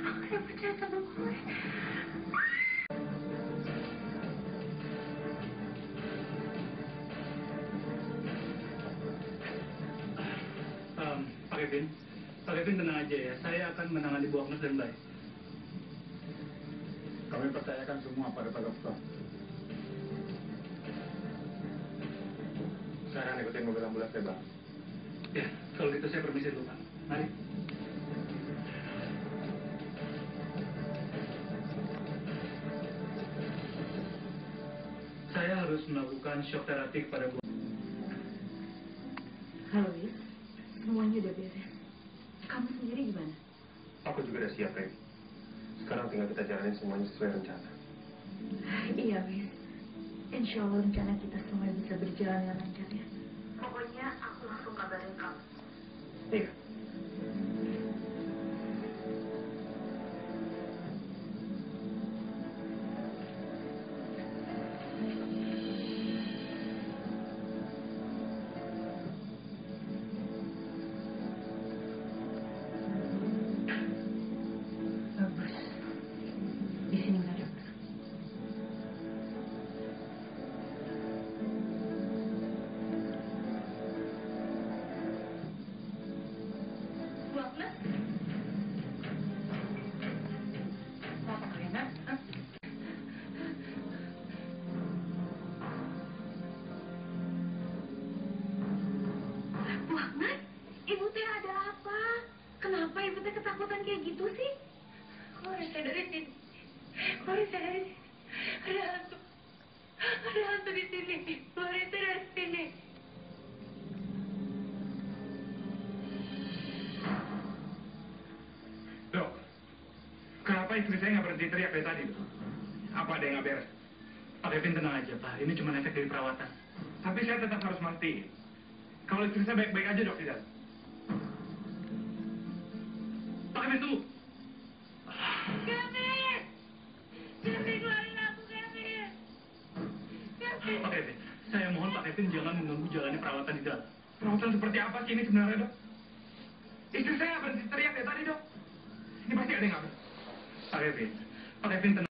Aku tidak percaya sama gue. Pak Kevin tenang aja ya. Saya akan menangani Bu Agnes dengan baik. Kami percayakan semua pada Pak Dokter. Sekarang ikutin mobil ambulans ya, Bang. Ya, kalau gitu saya permisi dulu, Pak. Mari. Saya harus melakukan shock terapi kepada Bu. Halo, Wis. Semuanya udah beres. Kamu sendiri gimana? Aku juga udah siap, Rey. Sekarang tinggal kita jalanin semuanya sesuai rencana. Iya, Wis. Insya Allah rencana kita semua bisa berjalan dengan lancar ya. Pokoknya aku langsung kabarin kamu. Iya. Bagus. Di sini nggak ada. Bu Agnes? Apa kalian, ha? Bu Agnes, ibu teh ada apa? Kenapa ibu teh ketakutan kayak gitu sih? Keluarin saya dari sini. Keluarin saya dari sini. Ada hantu. Ada hantu di sini. Keluarin saya dari sini. Dok, kenapa istri saya nggak berhenti teriak dari tadi, Dok? Apa ada yang nggak beres? Pak Kevin tenang aja, Pak. Ini cuma efek dari perawatan. Tapi saya tetap harus mastiin. Kalau istri saya baik-baik aja, Dok, tidak? Pak Kevin, tunggu. Kevin! Kevin, keluarin aku, Kevin! Kevin! Pak Kevin, saya mohon Pak Kevin jangan mengganggu jalannya perawatan di dalam. Perawatan seperti apa sih ini sebenarnya, Dok? Istri saya nggak berhenti teriak dari tadi, Dok. Ini pasti ada yang nggak beres. Pak Kevin tenang.